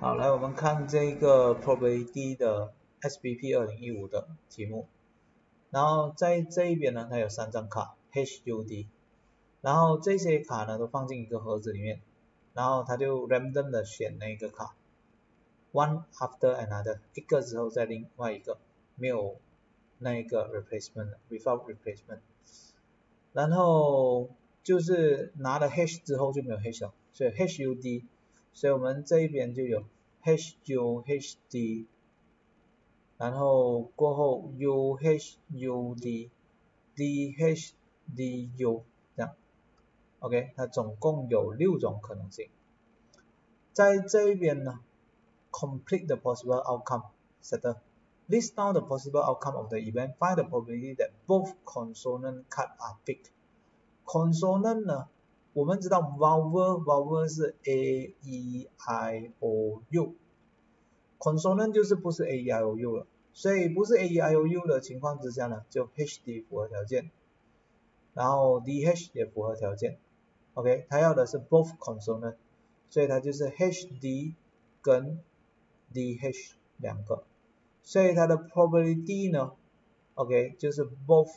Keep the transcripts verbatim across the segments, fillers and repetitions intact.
好，来我们看这个 probability 的 S B P 二零一五的题目。然后在这一边呢，它有三张卡 H U D， 然后这些卡呢都放进一个盒子里面，然后它就 random 的选那个卡 ，one after another， 一个之后再另外一个，没有那个 replacement without replacement。然后就是拿了 H 之后就没有 H 了，所以 H U D， 所以我们这一边就有 H U H D， 然后过后 U H U D D H D U 这样 ，OK， 它总共有六种可能性。在这一边呢 ，complete the possible outcome settle。List down the possible outcome of the event. Find the probability that both consonant cards are picked. Consonant 呢，我们知道 vowel vowel 是 A E I O U。Consonant 就是不是 A E I O U 了，所以不是 A E I O U 的情况之下呢，就 H D 符合条件，然后 D H 也符合条件。OK， 他要的是 both consonant， 所以它就是 H D 跟 D H 两个。所以它的 probability 呢 ，OK， 就是 both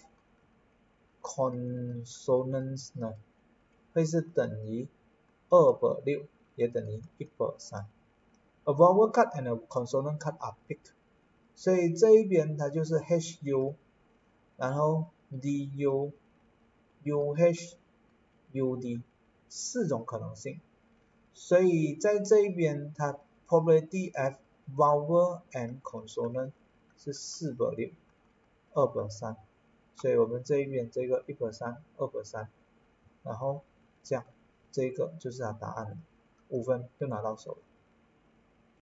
consonants 呢会是等于二百六，也等于一百三。A vowel card and a consonant card are picked， 所以这一边它就是 H U， 然后 D U、U H、U D 四种可能性。所以在这一边它 probability F vowel and consonant 是四百六、二百三，所以我们这一边这个一百三、二百三，然后这样，这个就是它答案了，五分就拿到手了。